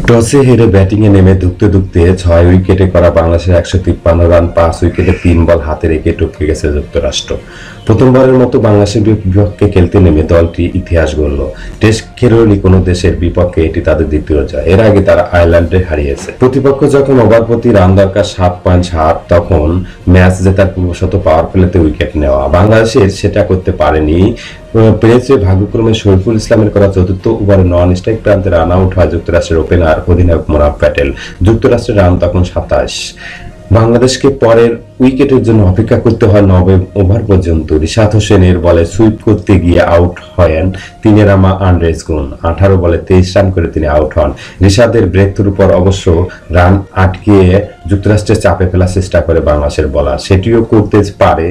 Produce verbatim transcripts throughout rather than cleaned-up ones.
টসে হেরে ব্যাটিংয়ে নেমে ধুঁকতে ধুঁকতে ছয় উইকেটে করা বাংলাদেশের একশো তিপ্পান্ন রান পাঁচ উইকেটে তিন বল হাতে রেখে টপকে গেছে যুক্তরাষ্ট্র। প্রথমবারের মতো বাংলাদেশের বিপক্ষে খেলতে নেমে দলটি ইতিহাস গড়ল। টেস্ট খেলেনি কোনো দেশের বিপক্ষে এটি তাদের দ্বিতীয় জয়। এর আগে তারা আয়ারল্যান্ডে হারিয়েছে। প্রতিপক্ষ যখন ওভার প্রতি রান দরকার সাত পয়েন্ট সাত, তখন ম্যাচ জেতার পূর্বশত পাওয়ার প্লেতে উইকেট নেওয়া। বাংলাদেশের সেটা করতে পারেনি। পেরেছে ভাগ্যক্রমে শরীফুল ইসলামের করা চতুর্থ ওভারে নন স্ট্রাইক প্রান্তে রান আউট হয় যুক্তরাষ্ট্রের ওপেনার অধিনায়ক মোনাফ প্যাটেল। যুক্তরাষ্ট্রের রান তখন সাতাশ। বাংলাদেশকে পরের উইকেটের জন্য অপেক্ষা করতে হয় নবে ওভার পর্যন্ত। রিশাদ হোসেনের বলে সুইপ করতে গিয়ে আউট হয়েন তিনেরামা আন্দ্রেস গুন। আঠারো বলে তেইশ রান করে তিনি আউট হন। রিশাদের ব্রেক থ্রুর পর অবশ্য রান আটকিয়ে যুক্তরাষ্ট্রের চাপে ফেলার চেষ্টা করে বাংলাদেশের বলার, সেটিও করতে পারে।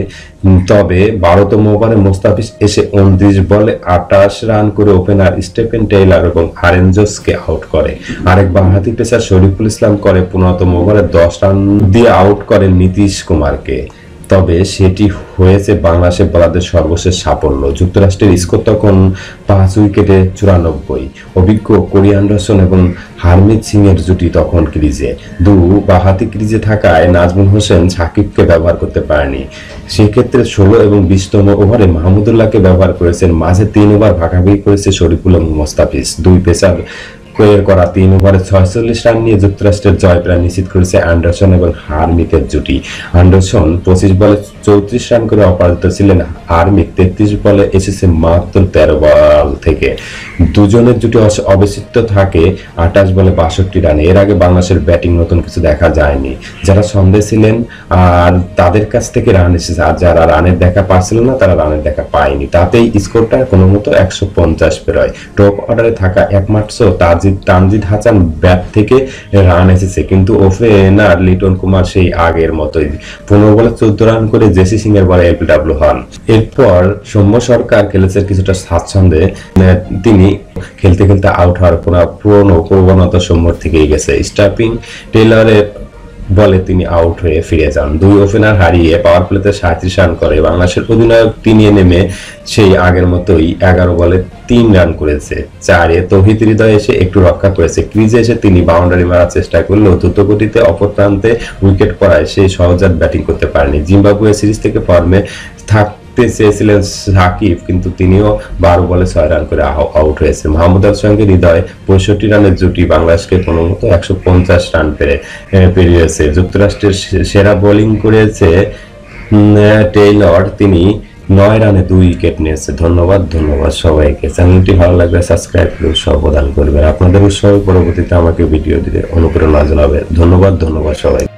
তবে বারোতম ওভারে মোস্তাফিজ এসে উনত্রিশ বলে আটাশ রান করে ওপেনার স্টেফেন টেইলর এবং আরেন জোসকে আউট করে। আরেক বাঁহাতি পেসার শরীফুল ইসলাম করে পনেরোতম ওভারে দশ রান দিয়ে আউট করেন নীতিশ কুমারকে। তবে সেটি হয়েছে বাংলাদেশের বলারদের সর্বশেষ সাফল্য। যুক্তরাষ্ট্রের স্কোর তখন পাঁচ উইকেটে চুরানব্বই। অভিজ্ঞ কোরি অ্যান্ডারসন এবং হারমিত সিং এর জুটি তখন ক্রিজে। দু বাঁহাতি ক্রিজে থাকায় নাজমুল হোসেন সাকিবকে ব্যবহার করতে পারেনি। সেক্ষেত্রে ষোলো এবং বিশতম ওভারে মাহমুদুল্লাহকে ব্যবহার করেছেন। মাঝে তিন ওভার ভাগাভাগি করেছে শরীফুল এবং মোস্তাফিজ। দুই পেসার এর করা তিন ওভারে ছয়চল্লিশ রান নিয়ে যুক্তরাষ্ট্রের জয় প্রায় নিশ্চিত করেছে অ্যান্ডারসন এবং হারমিতের জুটি। অ্যান্ডারসন পঁচিশ বলে চৌত্রিশ রান করে অপরাজিত ছিলেন। হারমিত তেত্রিশ বলে এসেছে মাত্র তেরো বল থেকে। দুজনের জুটি অবশিষ্ট থাকে আঠাশ বলে বাষট্টি রানে। এর আগে বাংলাদেশের ব্যাটিং নতুন কিছু দেখা যায়নি। যারা সন্দেহ ছিলেন আর তাদের কাছ থেকে রান এসেছে, আর যারা রানের দেখা পাচ্ছিল না তারা রানের দেখা পায়নি। তাতেই স্কোরটা কোনো মতো একশো পঞ্চাশ পেরোয়। টপ অর্ডারে থাকা একমাত্র তাজিদ তানজিদ হাসান ব্যাট থেকে রান এসেছে, কিন্তু ওপেনার লিটন কুমার সেই আগের মতোই পনেরো বলে চোদ্দ রান করে জেসি সিং এর বলে এলবিডব্লিউ হন। এরপর সৌম্য সরকার খেলেছে কিছুটা স্বাচ্ছন্দ্যে। তিনি খেলতে খেলতে আউট হওয়ার পুরনো প্রবণতা সৌম্যর থেকেই গেছে। স্টাফিং টেইলরের বলে তিনি আউট হয়ে ফিরে যান। দুই ওপেনার হারিয়ে পাওয়ার প্লেতে সাঁত্রিশ রান করে বাংলাদেশের অধিনায়ক তিনি নেমে সেই আগের মতোই এগারো বলে তিন রান করেছে। চারে তৌহিদ হৃদয় এসে একটু রক্ষা করেছে। ক্রিজে এসে তিনি বাউন্ডারি মারার চেষ্টা করলেও দ্রুত গতিতে অপর প্রান্তে উইকেট পড়ায় সেই সহজাত ব্যাটিং করতে পারেনি। জিম্বাবুয়ে সিরিজ থেকে ফর্মে থাক চেয়েছিলেন সাকিব, কিন্তু তিনিও বারো বলে ছয় রান করে আউট হয়েছে। মাহমুদার সঙ্গে হৃদয় পঁয়ষট্টি রানের জুটি বাংলাদেশকে কোনো মতো একশো পঞ্চাশ রান পেরে পেরিয়েছে। যুক্তরাষ্ট্রের সেরা বোলিং করেছে টেইলর, তিনি নয় রানে দুই উইকেট নিয়েছে। ধন্যবাদ ধন্যবাদ সবাইকে। চ্যানেলটি ভালো লাগলে সাবস্ক্রাইব করে উৎসাহ প্রদান করবেন। আপনাদের উৎসাহ পরবর্তীতে আমাকে ভিডিও দিতে অনুপ্রেরণা জানাবে। ধন্যবাদ ধন্যবাদ সবাই।